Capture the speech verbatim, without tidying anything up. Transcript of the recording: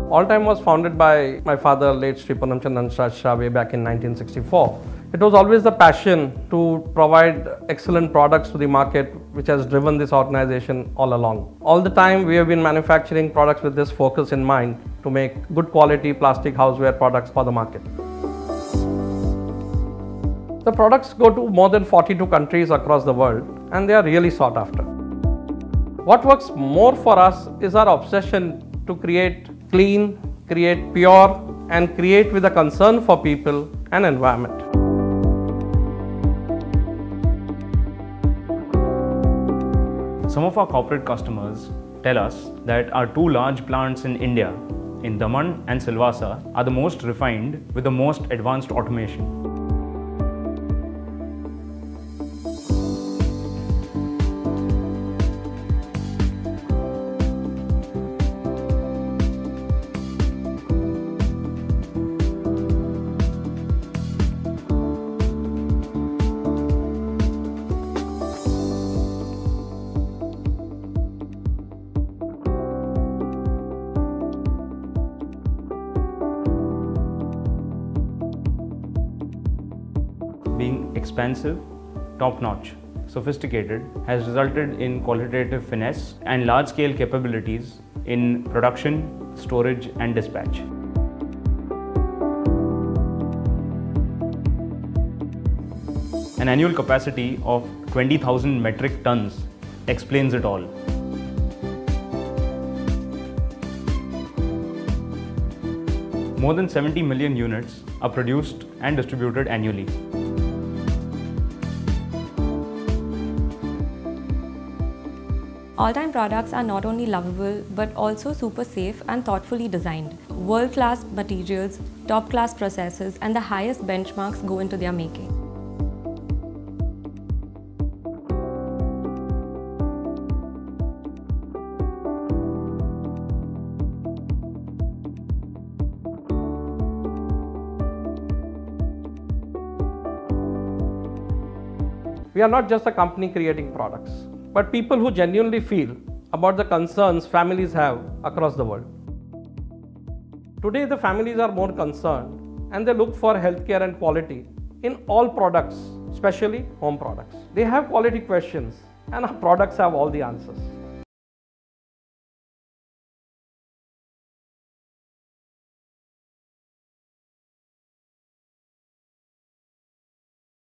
Alltime was founded by my father, late Sri Purnamchandran Shah, way back in nineteen sixty-four. It was always the passion to provide excellent products to the market which has driven this organization all along. All the time we have been manufacturing products with this focus in mind to make good quality plastic houseware products for the market. The products go to more than forty-two countries across the world and they are really sought after. What works more for us is our obsession to create clean, create pure and create with a concern for people and environment. Some of our corporate customers tell us that our two large plants in India, in Daman and Silvassa, are the most refined with the most advanced automation. Being expensive, top-notch, sophisticated has resulted in qualitative finesse and large-scale capabilities in production, storage and dispatch. An annual capacity of twenty thousand metric tons explains it all. More than seventy million units are produced and distributed annually. Alltime products are not only lovable but also super safe and thoughtfully designed. World-class materials, top-class processes and the highest benchmarks go into their making. We are not just a company creating products, but people who genuinely feel about the concerns families have across the world. Today, the families are more concerned and they look for healthcare and quality in all products, especially home products. They have quality questions and our products have all the answers.